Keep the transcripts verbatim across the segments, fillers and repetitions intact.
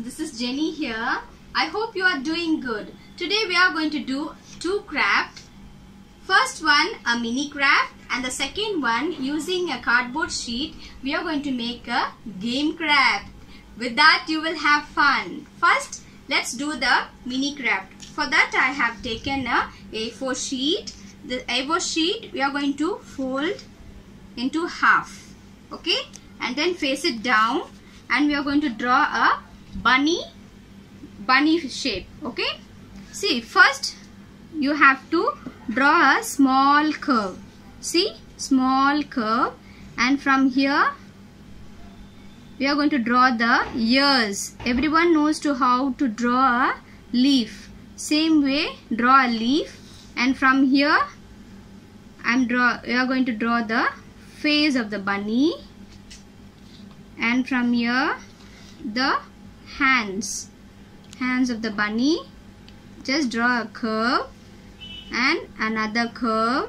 this is Jenny here. I hope you are doing good. Today we are going to do two crafts. First one a mini craft and the second one using a cardboard sheet we are going to make a game craft. With that you will have fun. First let's do the mini craft. For that I have taken a A four sheet. The A four sheet we are going to fold into half. Okay, and then face it down and we are going to draw a bunny bunny shape. Okay, see, first you have to draw a small curve. See, small curve, and from here we are going to draw the ears. Everyone knows to how to draw a leaf. Same way draw a leaf, and from here I'm draw we are going to draw the face of the bunny, and from here the hands hands of the bunny. Just draw a curve and another curve.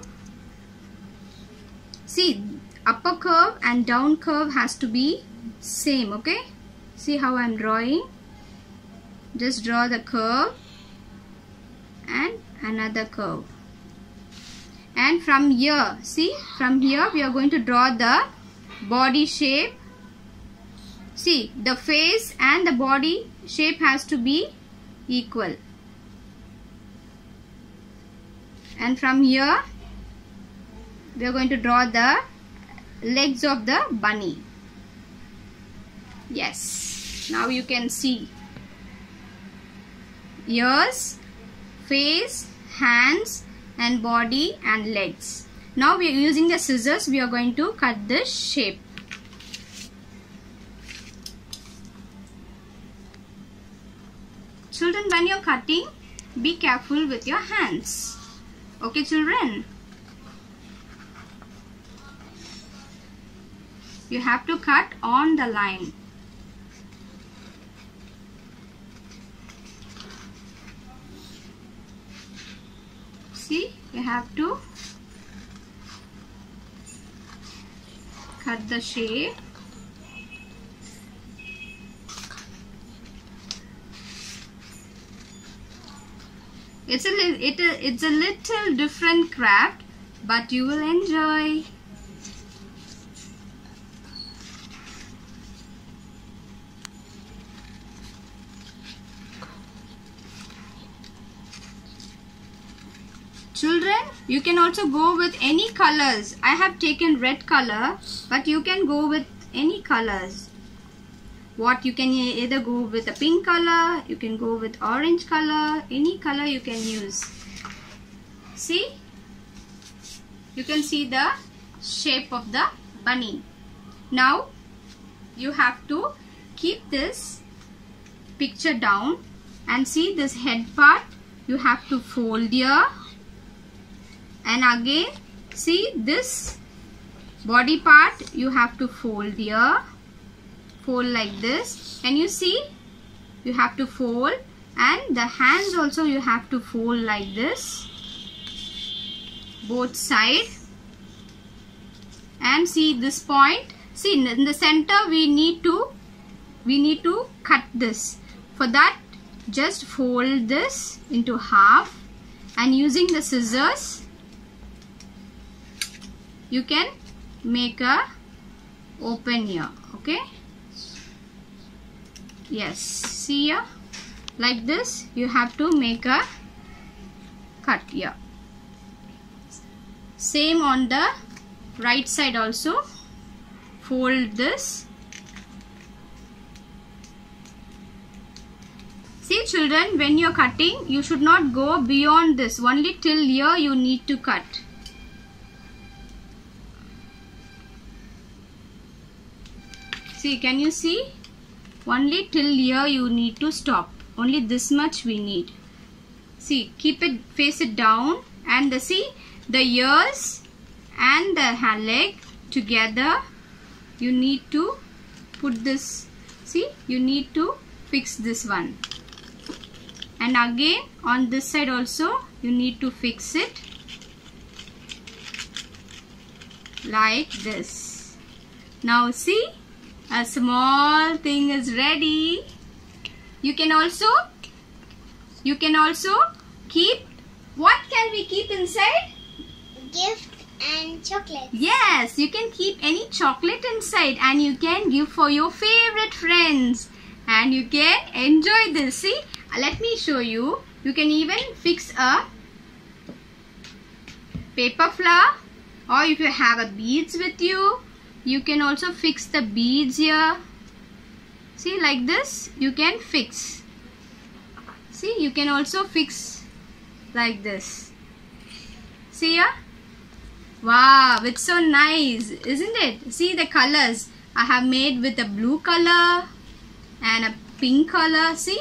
See, upper curve and down curve has to be same. Okay, see how I'm drawing. Just draw the curve and another curve, and from here, see, from here we are going to draw the body shape. See, the face and the body shape has to be equal, and from here we are going to draw the legs of the bunny. Yes, now you can see ears, face, hands and body and legs. Now we are using the scissors. We are going to cut this shape. Children, when you are cutting, be careful with your hands. Okay, children? You have to cut on the line. See, you have to cut the shape. It's a it it's a little different craft, but you will enjoy. Children, you can also go with any colors. I have taken red color, but you can go with any colors. What you can either go with a pink color, you can go with orange color, any color you can use. See, you can see the shape of the bunny. Now you have to keep this picture down and see this head part. You have to fold here, and again see this body part you have to fold here. Fold like this. Can you see? You have to fold, and the hands also you have to fold like this, both sides. And see this point. See, in the center we need to we need to cut this. For that, just fold this into half, and using the scissors you can make a open here. Okay. Yes, see here, like this you have to make a cut here. Same on the right side also. Fold this. See, children, when you are cutting, you should not go beyond this. Only till here you need to cut. See, can you see? Only till here you need to stop. Only this much we need. See, keep it, face it down, and the, see, the ears and the leg together. You need to put this. See, you need to fix this one. And again on this side also you need to fix it like this. Now see, a small thing is ready. you can also you can also keep, what can we keep inside? Gift and chocolate. Yes, you can keep any chocolate inside and you can give for your favorite friends and you can enjoy this. See, let me show you. You can even fix a paper flower, or if you have a beads with you, you can also fix the beads here. See, like this you can fix. See, you can also fix like this. See here? Wow, it's so nice, isn't it? See the colors I have made with a blue color and a pink color. See,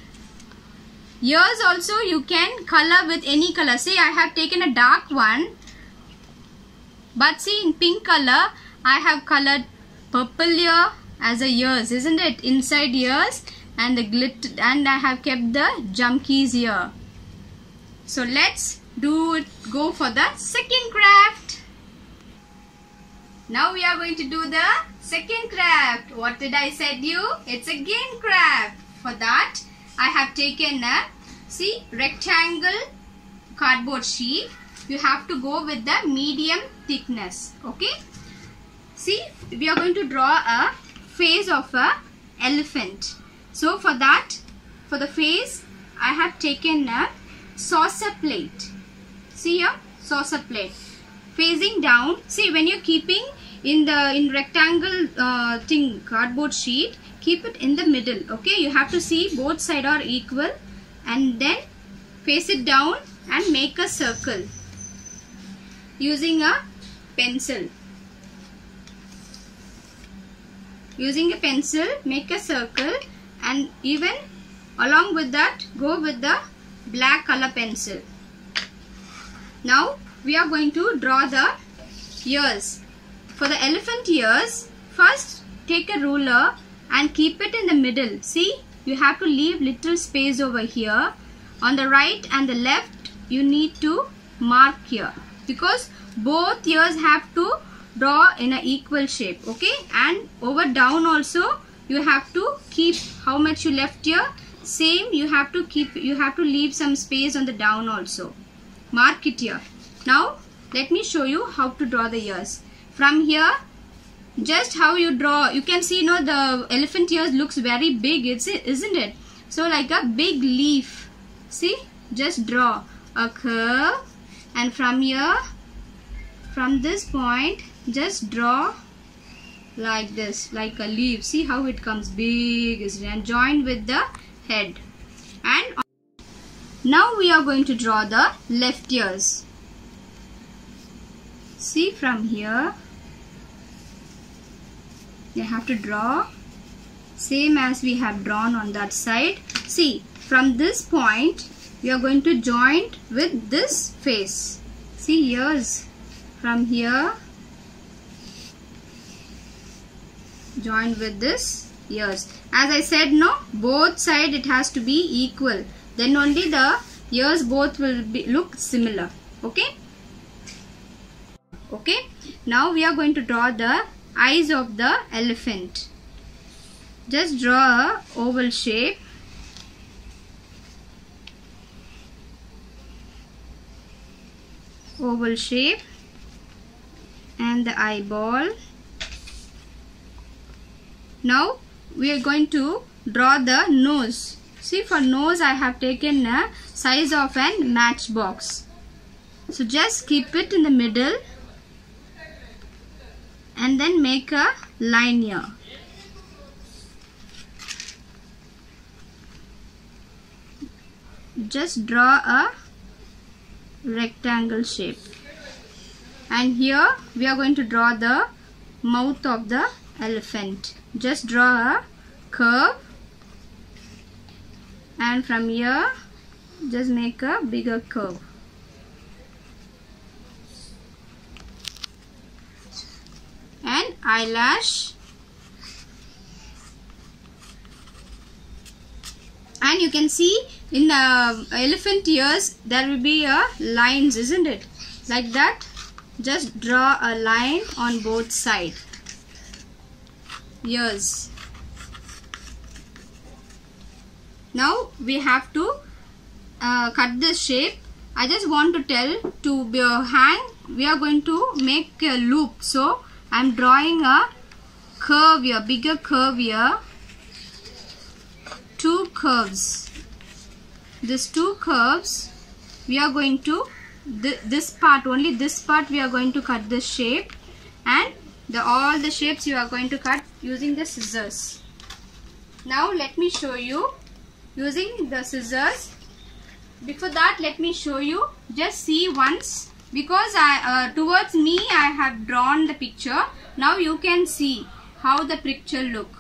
ears also you can color with any color. See, I have taken a dark one, but see, in pink color I have colored purple ear as a ears, isn't it? Inside ears, and the glitter, and I have kept the jumkies here. So let's do it, go for the second craft. Now we are going to do the second craft. What did I said you? It's a game craft. For that I have taken a, see, rectangle cardboard sheet. You have to go with the medium thickness. Okay. See, we are going to draw a face of a elephant. So for that, for the face, I have taken a saucer plate. See here, saucer plate facing down. See, when you're keeping in the in rectangle uh, thing cardboard sheet, keep it in the middle. Okay, you have to see both sides are equal, and then face it down and make a circle using a pencil. Using a pencil, make a circle, and even along with that, go with the black color pencil. Now we are going to draw the ears. For the elephant ears, first take a ruler and keep it in the middle. See, you have to leave little space over here. On the right and the left, you need to mark here, because both ears have to draw in an equal shape. Okay, and over down also you have to keep how much you left here. Same, you have to keep, you have to leave some space on the down also. Mark it here. Now let me show you how to draw the ears. From here, just how you draw, you can see, you know, the elephant ears looks very big, it's, isn't it? So like a big leaf. See, just draw a curve, and from here, from this point, just draw like this, like a leaf. See how it comes big, isn't it? And join with the head. And now we are going to draw the left ears. See, from here you have to draw same as we have drawn on that side. See, from this point we are going to join with this face. See, ears from here join with this ears. As I said, no, both side it has to be equal, then only the ears both will be look similar. Okay. Okay, now we are going to draw the eyes of the elephant. Just draw a oval shape. Oval shape and the eyeball. Now we are going to draw the nose. See, for nose I have taken a size of an matchbox. So just keep it in the middle and then make a line here. Just draw a rectangle shape, and here we are going to draw the mouth of the elephant. Just draw a curve, and from here just make a bigger curve. And eyelash, and you can see in the elephant ears there will be a lines, isn't it? Like that, just draw a line on both sides. Ears. Now we have to uh, cut this shape. I just want to tell to be, uh, hang, we are going to make a loop. So I am drawing a curve here, bigger curve here. Two curves. These two curves, we are going to, th this part, only this part we are going to cut this shape, and the all the shapes you are going to cut using the scissors. Now let me show you using the scissors. Before that, let me show you, just see once, because I uh, towards me I have drawn the picture. Now you can see how the picture look.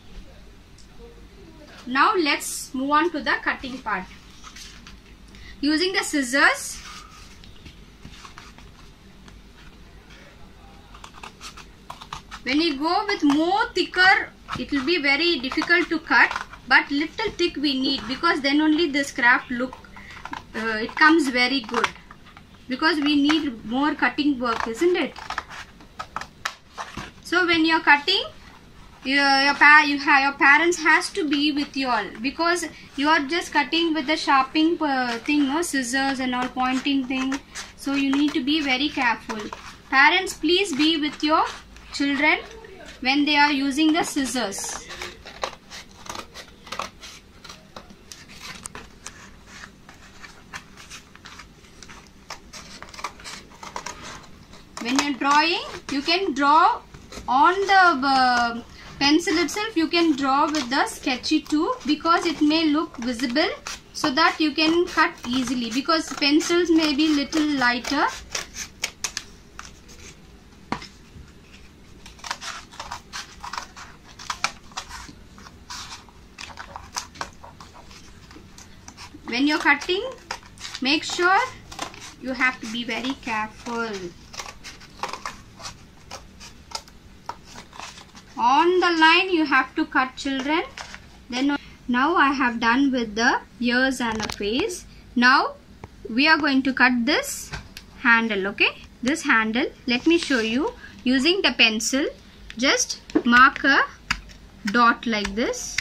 Now let's move on to the cutting part. Using the scissors, when you go with more thicker, it will be very difficult to cut, but little thick we need, because then only this craft look uh, it comes very good, because we need more cutting work, isn't it? So when you are cutting, your your, pa you have, your parents has to be with you all, because you are just cutting with the sharpening uh, thing, no scissors and all pointing thing. So you need to be very careful. Parents, please be with your children when they are using the scissors. When you are drawing, you can draw on the uh, pencil itself. You can draw with the sketchy too, because it may look visible, so that you can cut easily, because pencils may be little lighter. When you're cutting, make sure you have to be very careful. On the line you have to cut, children. Then now I have done with the ears and a face. Now we are going to cut this handle, okay? This handle, let me show you. Using the pencil, just mark a dot like this.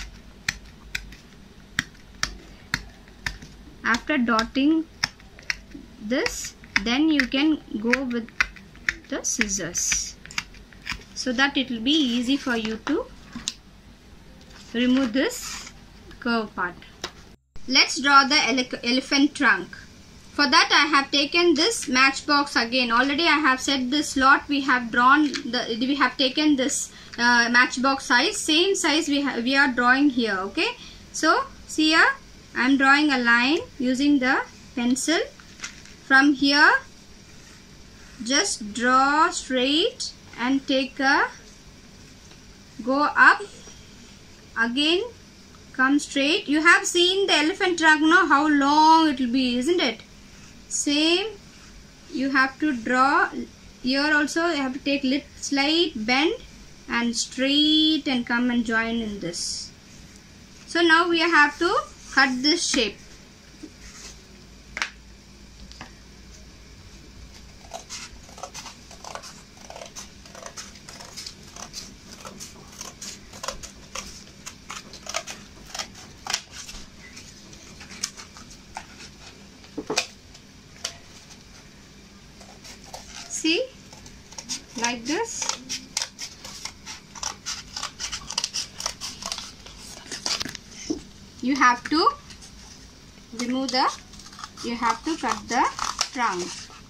After dotting this, then you can go with the scissors, so that it will be easy for you to remove this curve part. Let's draw the ele elephant trunk. For that I have taken this matchbox again. Already I have set this slot. We have drawn the. We have taken this uh, matchbox size. Same size we have. We are drawing here. Okay. So see here, I am drawing a line using the pencil. From here, just draw straight and take a go up, again come straight. You have seen the elephant trunk now, how long it will be, isn't it? Same, you have to draw here also. You have to take little slight bend and straight and come and join in this. So now we have to cut this shape. See, like this. You have to remove the, you have to cut the trunk.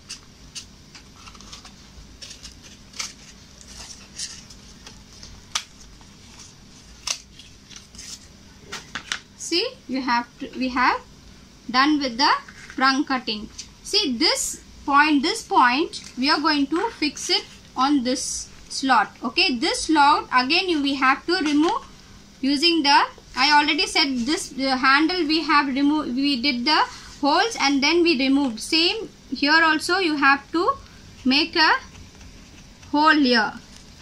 See, you have to, we have done with the trunk cutting. See this point, this point we are going to fix it on this slot. Okay, this slot again you we have to remove using the, I already said this the handle we have removed, we did the holes and then we removed. Same here also, you have to make a hole here.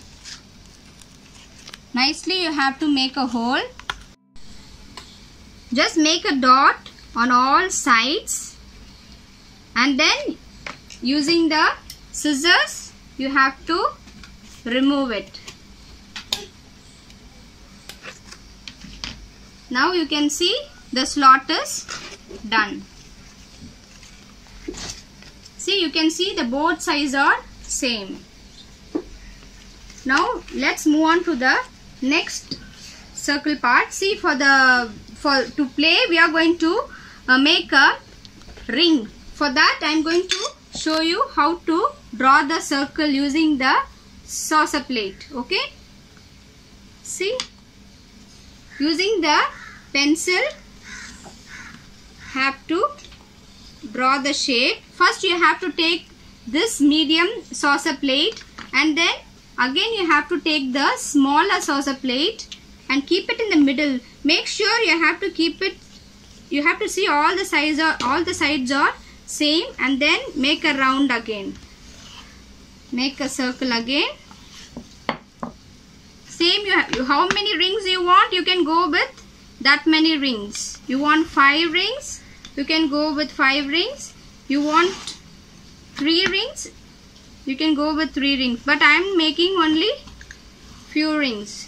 Nicely you have to make a hole. Just make a dot on all sides and then using the scissors you have to remove it. Now you can see the slot is done. See, you can see the both sides are same. Now let's move on to the next circle part. See, for the for to play we are going to uh, make a ring. For that I am going to show you how to draw the circle using the saucer plate. Okay, see, using the pencil have to draw the shape. First you have to take this medium saucer plate, and then again you have to take the smaller saucer plate and keep it in the middle. Make sure you have to keep it, you have to see all the sides are all the sides are same, and then make a round again. Make a circle again. Same, you have, how many rings you want, you can go with that many rings. You want five rings, you can go with five rings. You want three rings, you can go with three rings. But I am making only few rings.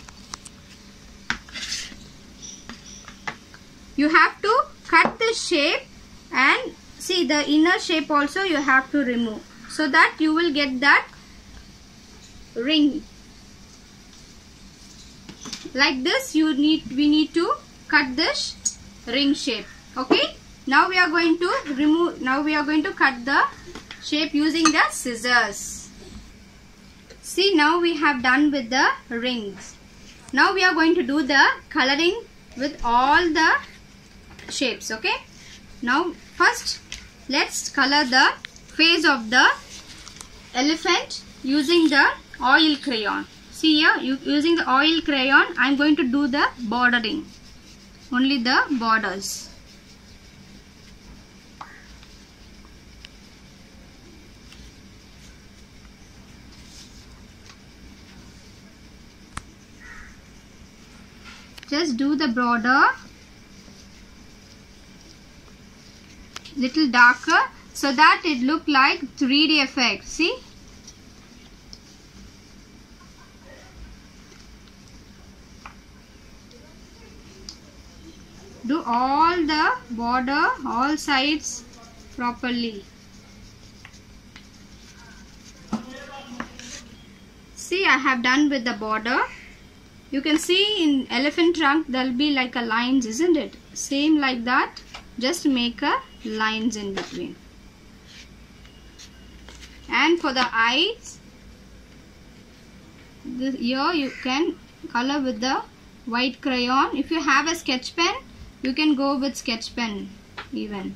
You have to cut the shape, and see the inner shape also you have to remove, so that you will get that ring. Like this you need we need to cut this ring shape. Okay, now we are going to remove now we are going to cut the shape using the scissors. See, now we have done with the rings. Now we are going to do the coloring with all the shapes. Okay, now first let's color the face of the elephant using the oil crayon. See here, you, using the oil crayon I am going to do the bordering, only the borders. Just do the border little darker, so that it look like three D effect. See, do all the border, all sides properly. See, I have done with the border. You can see in elephant trunk there will be like a lines, isn't it? Same like that, just make a lines in between. And for the eyes, this, here you can color with the white crayon. If you have a sketch pen, you can go with sketch pen even.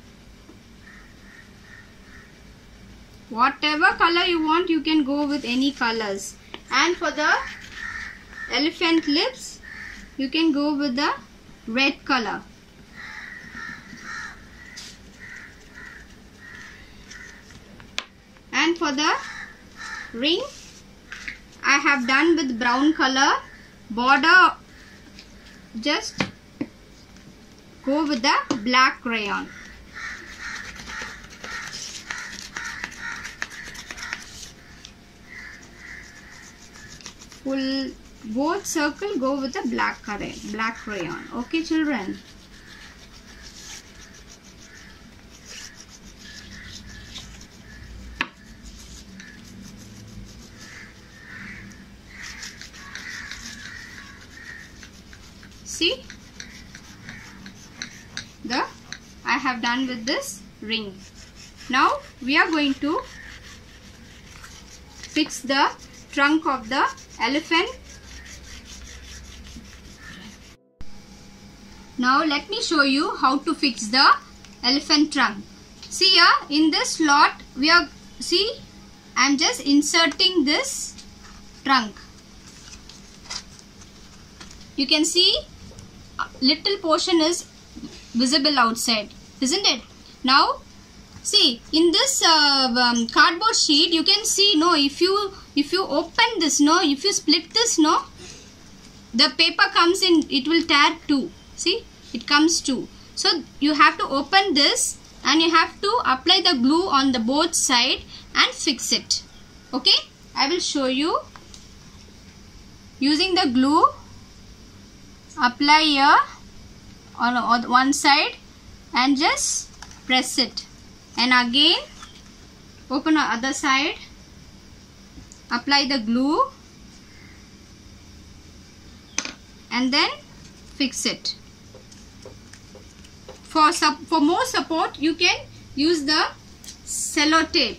Whatever color you want, you can go with any colors. And for the elephant lips, you can go with the red color. And for the ring, I have done with brown color. Border, just go with the black crayon. Full both circle go with the black crayon. Black crayon. Okay, children. See, the I have done with this ring. Now we are going to fix the trunk of the elephant. Now let me show you how to fix the elephant trunk. See here, in this slot we are, see, I am just inserting this trunk. You can see little portion is visible outside, isn't it? Now see, in this uh, um, cardboard sheet you can see, no, if you if you open this, no, if you split this, no, the paper comes in, it will tear too. See, it comes too. So you have to open this and you have to apply the glue on the both side and fix it. Okay, I will show you. Using the glue, apply here on, on one side and just press it, and again open the other side, apply the glue and then fix it. For, for more support you can use the cello tape.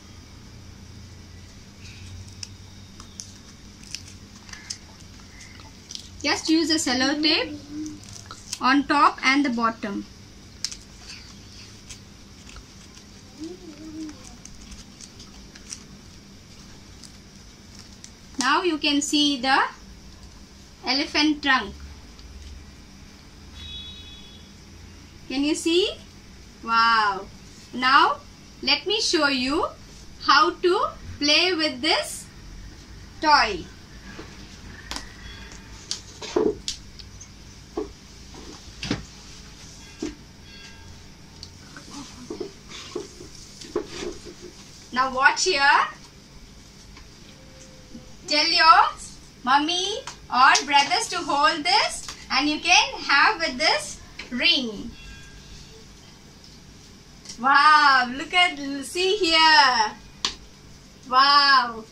Just use the cello tape on top and the bottom. Now you can see the elephant trunk. Can you see? Wow! Now let me show you how to play with this toy. Now watch here. Tell your mummy or brothers to hold this, and you can have with this ring. Wow, look at, see here. Wow.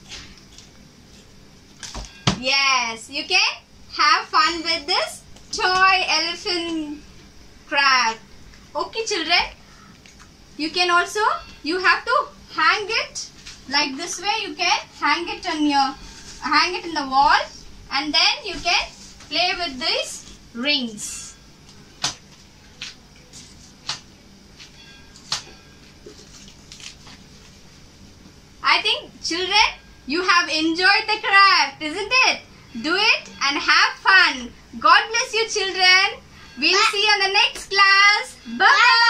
Yes, you can have fun with this toy elephant craft. Okay children, you can also, you have to hang it like this way. You can hang it on your, hang it in the wall, and then you can play with these rings. I think children, you have enjoyed the craft, isn't it? Do it and have fun. God bless you children. We'll Bye. see you in the next class. Bye. Bye.